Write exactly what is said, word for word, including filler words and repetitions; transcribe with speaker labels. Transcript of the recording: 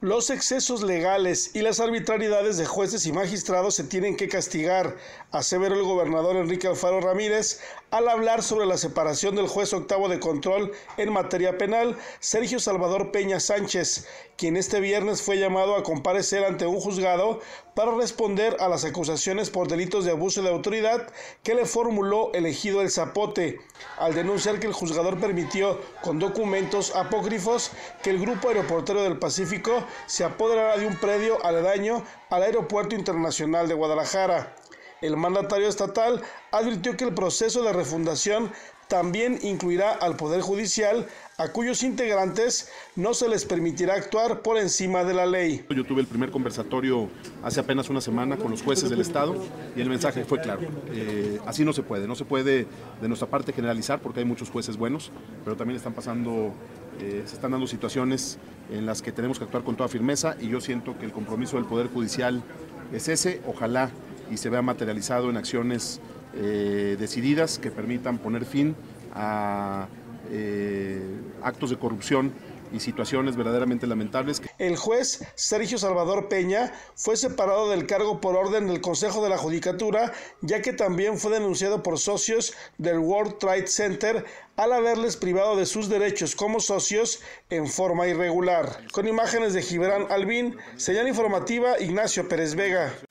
Speaker 1: Los excesos legales y las arbitrariedades de jueces y magistrados se tienen que castigar, aseveró el gobernador Enrique Alfaro Ramírez al hablar sobre la separación del juez octavo de control en materia penal, Sergio Salvador Peña Sánchez, quien este viernes fue llamado a comparecer ante un juzgado para responder a las acusaciones por delitos de abuso de autoridad que le formuló el ejido El Zapote, al denunciar que el juzgador permitió con documentos apócrifos que el Grupo Aeroportuario del Pacífico se apoderará de un predio aledaño al Aeropuerto Internacional de Guadalajara. El mandatario estatal advirtió que el proceso de refundación también incluirá al Poder Judicial, a cuyos integrantes no se les permitirá actuar por encima de la ley.
Speaker 2: Yo tuve el primer conversatorio hace apenas una semana con los jueces del Estado y el mensaje fue claro. Eh, así no se puede, no se puede de nuestra parte generalizar porque hay muchos jueces buenos, pero también están pasando, eh, se están dando situaciones en las que tenemos que actuar con toda firmeza y yo siento que el compromiso del Poder Judicial es ese, ojalá y se vea materializado en acciones eh, decididas que permitan poner fin a eh, actos de corrupción y situaciones verdaderamente lamentables.
Speaker 1: El juez Sergio Salvador Peña fue separado del cargo por orden del Consejo de la Judicatura, ya que también fue denunciado por socios del World Trade Center al haberles privado de sus derechos como socios en forma irregular. Con imágenes de Gibran Albín, señal informativa Ignacio Pérez Vega.